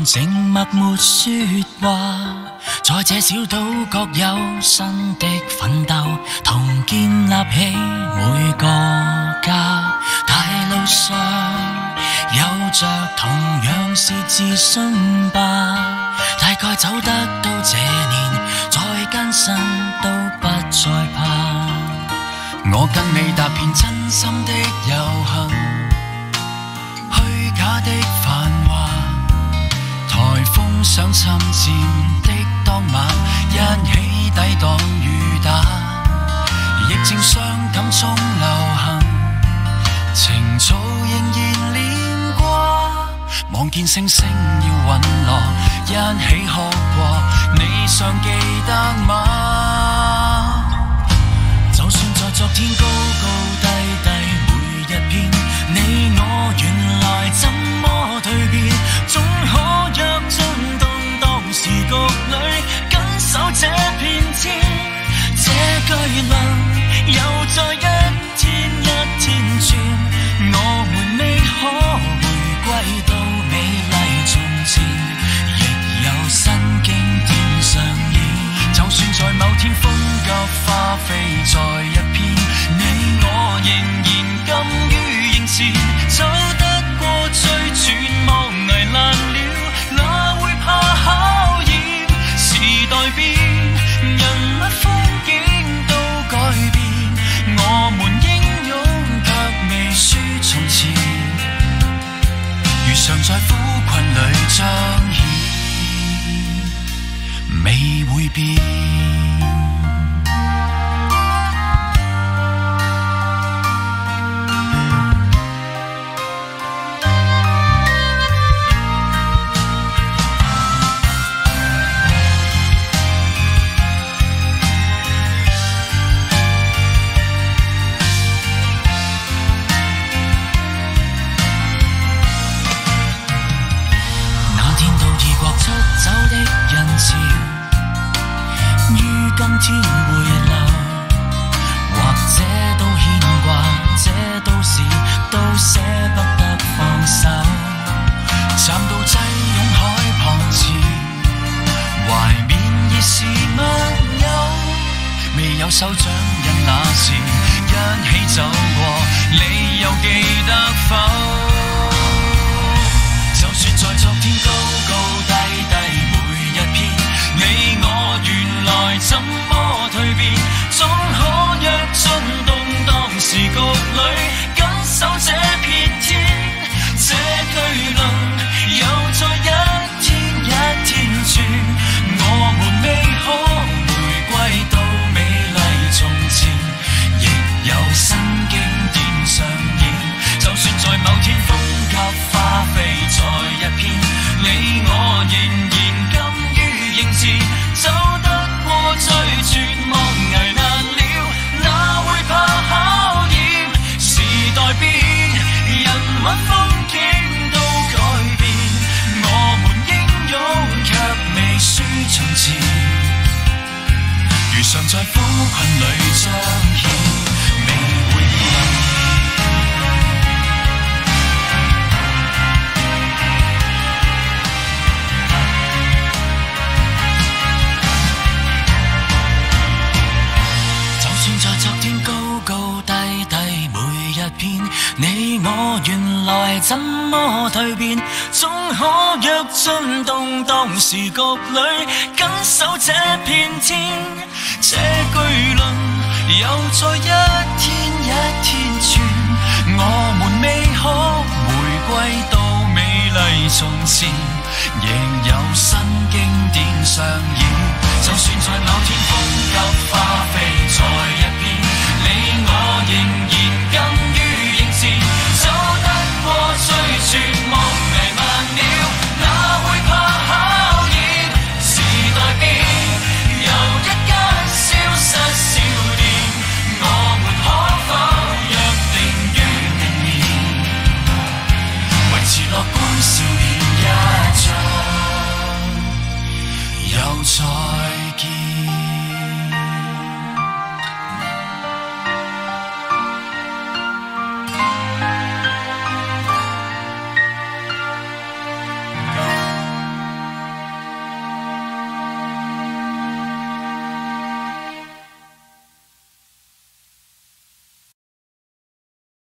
人静默没说话，在这小岛各有新的奋斗，同建立起每个家。大路上有着同样是自信吧，大概走得到这年，再艰辛都不再怕。我跟你踏遍真心的遊行，虛假的繁華，颱風想侵佔的當晚，一起抵擋雨打，疫症傷感中流行，情操仍然連掛，望見星星要隕落，一起哭過，你尚記得嗎？就算在昨天高高低低每一篇，你我原來怎麼蛻變，總可約進動盪時局裏，緊守這片天。這巨輪又再一天一天轉，我們未可回歸到美麗從前，亦有新經典上演。就算在某天風急花飛在一片，你我仍然甘於迎前，走得過最絕望危難了，哪會怕考驗？時代變，人物風景都改變，我們英勇卻未輸從前，如常在苦困裏彰顯，未會變。今天回流，或者都牽掛，這都是都捨不得放手。站到擠擁海旁前，懷緬已是密友，未有手掌印那時一起走過，你又記得否？就算在昨天高高低低每一篇，你我原來怎麼蛻變，總可約進動盪時局裏，緊守這片天。這巨輪又再一天一天轉，我們未可回歸到美麗從前，亦有新經典上演。就算在某天風急花飛在一片，你我仍然甘於迎前，走得過最絕望危難了，哪會怕考驗？時代變，人物風景都改變，我們英勇卻未輸從前，如常在苦困裏彰顯，未會變。你我原來怎麼蛻變，總可約進動盪時局裏，緊守這片天。這巨輪又再一天一天轉，我們未可回歸到美麗從前，仍有新經典上演。就算在某天風急花飛在